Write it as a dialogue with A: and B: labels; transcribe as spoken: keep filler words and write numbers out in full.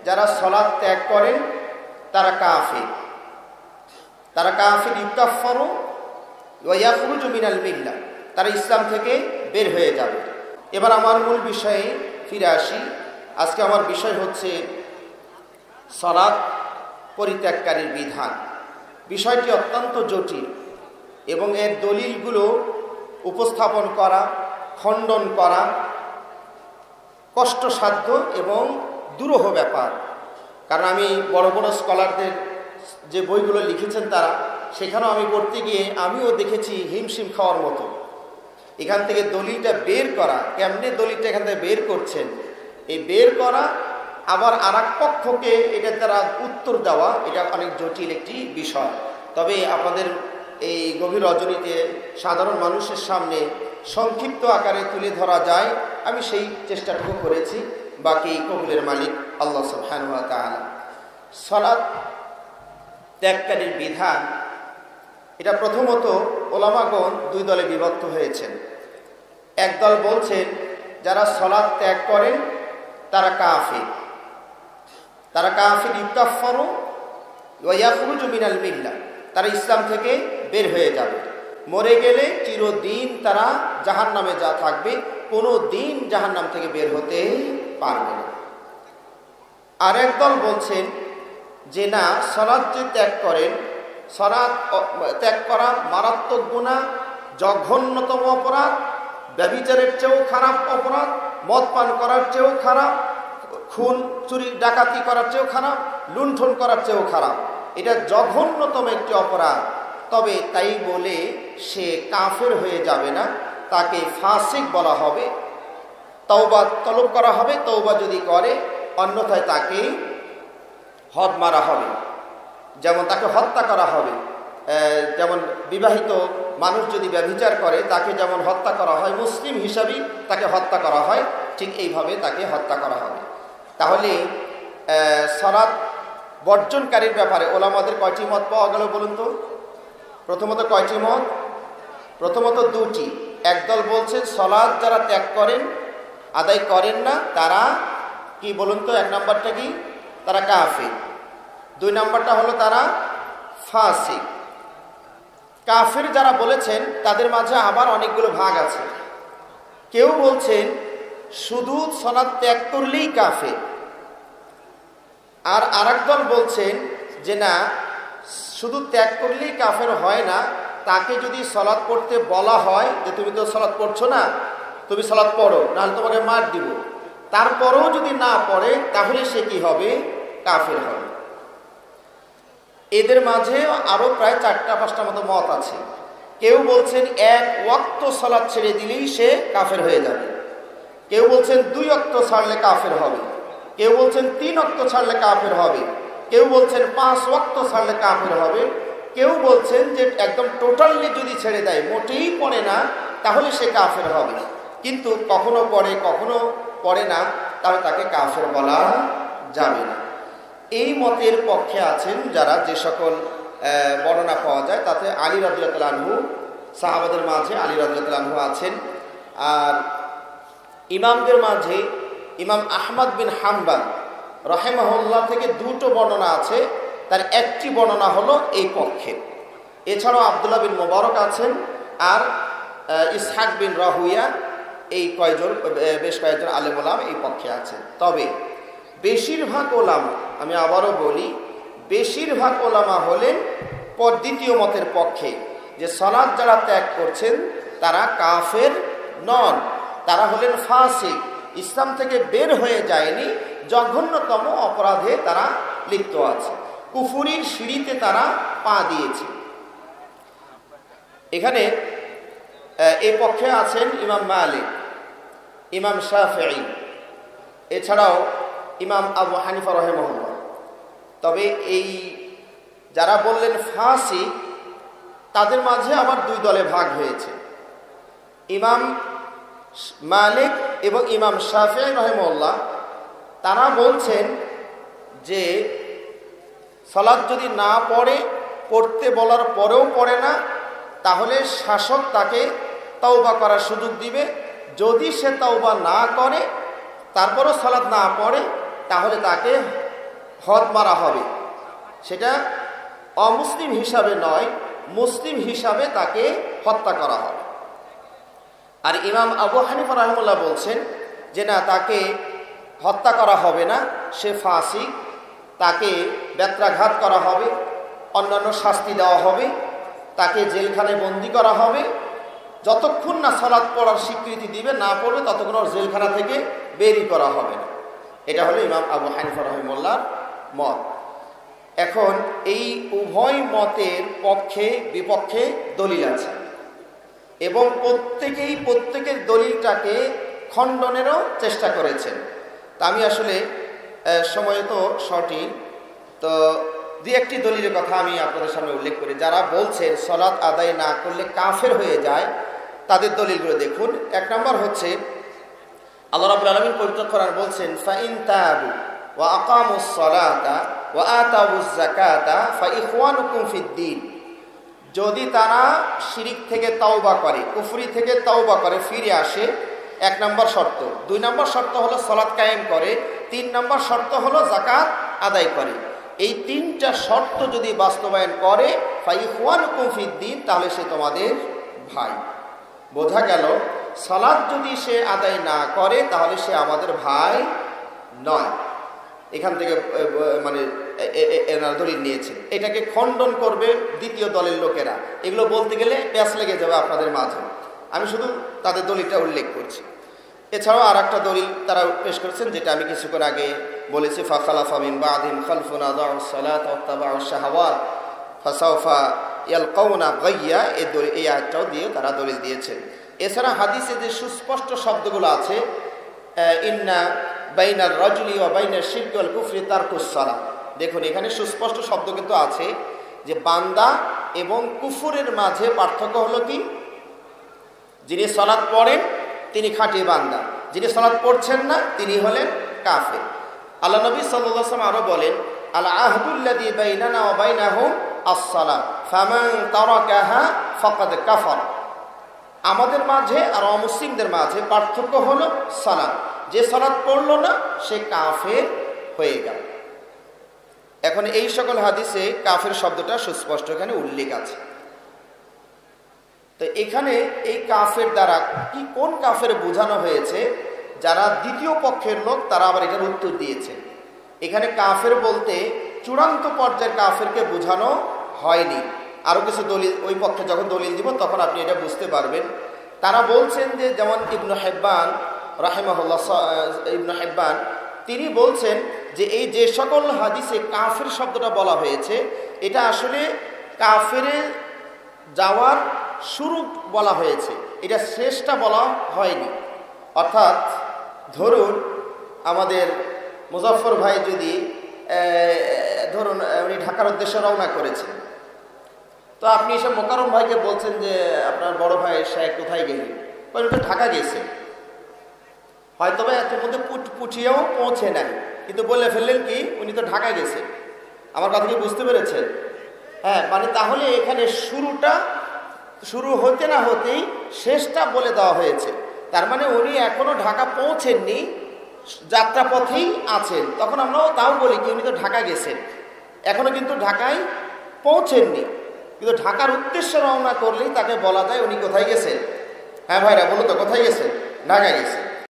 A: যারা সালাত ত্যাগ করেন তারা কাফির, তারা কাফির, ইউকাফফারু ওয়া ইয়াখরুজু মিনাল মিল্লাহ, তারা ইসলাম থেকে বের হয়ে যাবে। এবার আমার মূল বিষয়ে ফিরে আসি। আজকে আমার বিষয় হচ্ছে সালাত পরিত্যাগকারীর বিধান। বিষয়টি অত্যন্ত জটিল এবং এর দলিলগুলো উপস্থাপন করা, খণ্ডন করা কষ্টসাধ্য এবং দুরূহ ব্যাপার। কারণ আমি বড় বড় স্কলারদের যে বইগুলো লিখেছেন তারা, সেখানেও আমি পড়তে গিয়ে আমিও দেখেছি হিমশিম খাওয়ার মতো। এখান থেকে দলিলটা বের করা, কেমনে দলিলটা এখান থেকে বের করছেন, এই বের করা আবার আর এক পক্ষকে এটা তারা উত্তর দেওয়া, এটা অনেক জটিল একটি বিষয়। তবে আপনাদের এই গভীর রজনীতে সাধারণ মানুষের সামনে সংক্ষিপ্ত আকারে তুলে ধরা যায়, আমি সেই চেষ্টাটুকু করেছি। বাকি কবুলের মালিক আল্লাহ সুবহানাহু ওয়া তাআলা। সালাত ত্যাগকারীর বিধান, এটা প্রথমত ওলামাগণ দুই দলে বিভক্ত হয়েছেন। একদল বলছেন যারা সালাত ত্যাগ করেন তারা কাফির, তারা কাফির, ইউকাফফারু ওয়া ইয়াখরুজু মিনাল মিল্লাহ, তারা ইসলাম থেকে বের হয়ে যাবে, মরে গেলে চিরদিন তারা জাহান্নামে যা থাকবে, কোনো দিন জাহান্নাম থেকে বের হতে পারবে না। আর একদল বলছেন যে না, সালাত যে ত্যাগ করেন, সালাত ত্যাগ করা মারাত্মক গুনাহ, জঘন্যতম অপরাধ, ব্যভিচারের চেয়েও খারাপ অপরাধ, মদ পান করার চেয়েও খারাপ, খুন চুরি ডাকাতি করার চেয়েও খারাপ, লুণ্ঠন করার চেয়েও খারাপ, এটা জঘন্যতম একটি অপরাধ। তবে তাই বলে সে কাফের হয়ে যাবে না, তাকে ফাসিক বলা হবে, তওবা তলব করা হবে, তওবা যদি করে, অন্যথায় তাকে হদ মারা হবে, যেমন তাকে হত্যা করা হবে। যেমন বিবাহিত মানুষ যদি ব্যভিচার করে তাকে যেমন হত্যা করা হয়, মুসলিম হিসাবেই তাকে হত্যা করা হয়, ঠিক এইভাবে তাকে হত্যা করা হবে। তাহলে সালাত বর্জনকারীর ব্যাপারে ওলামাদের কয়টি মত পাওয়া গেল বলুন তো? প্রথমত কয়টি মত? প্রথমত দুটি। একদল বলছে সালাত যারা ত্যাগ করেন, আদায় করেন না, তারা কি বলুন তো? এক নম্বরটা কি? তারা কাফির। দুই নম্বরটা হলো তারা ফাসিক। কাফির যারা বলেছেন তাদের মাঝে আবার অনেকগুলো ভাগ আছে। কেউ বলছেন শুধু সালাত ত্যাগ করলেই কাফির, আর আরেক দল বলছেন যে না, শুধু ত্যাগ করলেই কাফের হয় না, তাকে যদি সালাত পড়তে বলা হয় যে তুমি তো সালাত পড়ছো না, তুমি সালাত পড়ো, নাহলে তোমাকে মার দিব, তারপরেও যদি না পড়ে তাহলে সে কি হবে? কাফের হবে। এদের মাঝে আরো প্রায় চারটা পাঁচটা মতো মত আছে। কেউ বলছেন এক ওয়াক্ত সালাত ছেড়ে দিলেই সে কাফের হয়ে যাবে, কেউ বলছেন দুই ওয়াক্ত ছাড়লে কাফের হবে, কেউ বলছেন তিন ওয়াক্ত ছাড়লে কাফের হবে, কেউ বলছেন পাঁচ ওয়াক্ত ছাড়লে কাফের হবে, কেউ বলছেন যে একদম টোটালি যদি ছেড়ে দেয়, মোটেই পড়ে না, তাহলে সে কাফের হবে। কিন্তু কখনো পড়ে কখনো পড়ে না, তাহলে তাকে কাফের বলা যাবে না। এই মতের পক্ষে আছেন যারা, যে সকল বর্ণনা পাওয়া যায় তাতে আলী রাদিয়াল্লাহু আনহু, সাহাবাদের মাঝে আলী রাদিয়াল্লাহু আনহু আছেন। আর ইমামদের মাঝে ইমাম আহমদ বিন হাম্বল রাহিমাহুল্লাহ থেকে দুটো বর্ণনা আছে, তার একটি বর্ণনা হলো এই পক্ষে। এছাড়াও আব্দুল্লাহ বিন মুবারক আছেন আর ইসহাক বিন রাহুইয়া, এই কয়জন বেশ কয়েকজন আলেম ওলামা এই পক্ষে আছেন। তবে বেশিরভাগ ওলামা, আমি আবারও বলি, বেশিরভাগ ওলামা হলেন পর দ্বিতীয় মতের পক্ষে, যে সালাত যারা ত্যাগ করছেন তারা কাফের নন, তারা হলেন ফাসিক, ইসলাম থেকে বের হয়ে যায়নি, জঘন্যতম অপরাধে তারা লিপ্ত আছে, কুফুরির সিঁড়িতে তারা পা দিয়েছে। এখানে এই পক্ষে আছেন ইমাম মালিক, ইমাম শাফিঈ, এছাড়াও ইমাম আবু হানিফা রাহিমাহুল্লাহ। তবে এই যারা বললেন ফাসিক, তাদের মাঝে আবার দুই দলে ভাগ হয়েছে। ইমাম মালিক এবং ইমাম শাফিঈ রাহিমাহুল্লাহ তারা বলছেন যে সালাত যদি না পড়ে, পড়তে বলার পরেও পড়ে না, তাহলে শাসক তাকে তওবা করার সুযোগ দিবে। যদি সে তওবা না করে, তারপরও সালাত না পড়ে, তাহলে তাকে হদ মারা হবে, সেটা অমুসলিম হিসাবে নয়, মুসলিম হিসাবে তাকে হত্যা করা হবে। আর ইমাম আবু হানিফা রাহিমাহুল্লাহ বলছেন যে না, তাকে হত্যা করা হবে না, সে ফাসিক, তাকে বেত্রাঘাত করা হবে, অন্যান্য শাস্তি দেওয়া হবে, তাকে জেলখানায় বন্দি করা হবে, যতক্ষণ না সালাত পড়ার স্বীকৃতি দিবে, না পড়বে ততক্ষণ ওর জেলখানা থেকে বেরি করা হবে না। এটা হলো ইমাম আবু হানিফা রাহিমাহুল্লাহর মত। এখন এই উভয় মতের পক্ষে বিপক্ষে দলিল আছে এবং প্রত্যেকেই প্রত্যেকের দলিলটাকে খণ্ডনেরও চেষ্টা করেছেন। তা আমি আসলে সময় তো সঠিক, তো দু একটি দলিলের কথা আমি আপনাদের সামনে উল্লেখ করি। যারা বলছেন সালাত আদায় না করলে কাফের হয়ে যায়, তাদের দলিলগুলো দেখুন। এক নম্বর হচ্ছে আল্লাহ রাব্বুল আলামিন পবিত্র কোরআন বলছেন, ফাইন তাবু ওয়া আকামুস সালাতা ওয়া আতাউজ যাকাতা ফাইখওয়ানুকুম ফিদ্দীন। যদি তারা শিরিক থেকে তাওবা করে, কুফরি থেকে তাওবা করে, ফিরে আসে, এক নম্বর শর্ত। দুই নম্বর শর্ত হলো সালাত কায়েম করে। তিন নম্বর শর্ত হলো যাকাত আদায় করে। এই তিনটা শর্ত যদি বাস্তবায়ন করে, ফাইখওয়ানুকুম ফিদ্দীন, তাহলে সে তোমাদের ভাই। বোঝা গেল সালাত যদি সে আদায় না করে তাহলে সে আমাদের ভাই নয়। এখান থেকে মানে এনারা দলিল নিয়েছে। এটাকে খণ্ডন করবে দ্বিতীয় দলের লোকেরা। এগুলো বলতে গেলে প্যাঁচ লেগে যাবে আপনাদের মাঝে, আমি শুধু তাদের দলিলটা উল্লেখ করছি। এছাড়াও আর একটা দলিল তারা পেশ করেছেন, যেটা আমি কিছুক্ষণ আগে বলেছি, ফাখালাফা মিন বাদিহিম খালফুন আযাউস সালাত ওয়াত্তাবাউশ শাহাওয়াত ফাসাউফা ইয়ালকাউনা গায়্যা, এই দলিল, এই আয়াতটাও দিয়ে তারা দলিল দিয়েছেন। এছাড়া হাদিসে যে সুস্পষ্ট শব্দগুলো আছে, ইন্না বাইনার রাজুলি ওয়া বাইনার শিরকি ওয়াল কুফরি তারকুস সালাত, দেখুন এখানে সুস্পষ্ট শব্দ কিন্তু আছে যে বান্দা এবং কুফরের মাঝে পার্থক্য হলো কি, যিনি সালাত পড়েন তিনি খাঁটি বান্দা, যিনি সালাত পড়ছেন না তিনি হলেন কাফের। আল্লাহ নবী সাল্লাল্লাহু আলাইহি ওয়াসাল্লাম আরো বলেন, আল আহদুল্লাযী বাইনানা ওয়া বাইনাহুম আস-সালাত ফামান তারাকাহা ফাকাদ কাফার। আমাদের মাঝে আর অমুসলিমদের মাঝে পার্থক্য হলো সালাত, যে সালাত পড়লো না সে কাফের হয়ে গেল। এখন এই সকল হাদিসে কাফের শব্দটা সুস্পষ্ট এখানে উল্লেখ আছে। তো এখানে এই কাফের দ্বারা কি, কোন কাফের বোঝানো হয়েছে, যারা দ্বিতীয় পক্ষের লোক তারা আবার এটার উত্তর দিয়েছে। এখানে কাফের বলতে চূড়ান্ত পর্যায়ের কাফেরকে বোঝানো হয়নি। আরও কিছু দলিল ওই পক্ষে যখন দলিল দিব তখন আপনি এটা বুঝতে পারবেন। তারা বলছেন যে, যেমন ইবনু হিব্বান রাহিমাহুল্লাহ, ইবনু হিব্বান তিনি বলছেন যে এই যে সকল হাদিসে কাফের শব্দটা বলা হয়েছে, এটা আসলে কাফেরে যাওয়ার শুরু বলা হয়েছে, এটা শেষটা বলা হয়নি। অর্থাৎ ধরুন আমাদের মুজাফফর ভাই যদি ধরুন উনি ঢাকার উদ্দেশ্যে রওনা করেছেন, তো আপনি এসে মোকাররম ভাইকে বলছেন যে আপনার বড় ভাই শেখ কোথায় গেলেন, উনি তো ঢাকা গেছে, হয়তো বা এত মধ্যে পুঠিয়েও পৌঁছে নাই, কিন্তু বলে ফেললেন কি উনি তো ঢাকা গেছে। আমার কথা কি বুঝতে পেরেছেন? হ্যাঁ, মানে তাহলে এখানে শুরুটা শুরু হতে না হতেই শেষটা বলে দেওয়া হয়েছে। তার মানে উনি এখনো ঢাকা পৌঁছেননি, যাত্রাপথেই আছেন। তখন আমরাও তাও বলি কি উনি তো ঢাকা গেছেন, এখনো কিন্তু ঢাকায় পৌঁছেননি, কিন্তু ঢাকার উদ্দেশ্যে রওনা করলেই তাকে বলা যায় উনি কোথায় গেছেন। হ্যাঁ ভাইরা বলো তো, কোথায় গেছেন? ঢাকায় গেছে।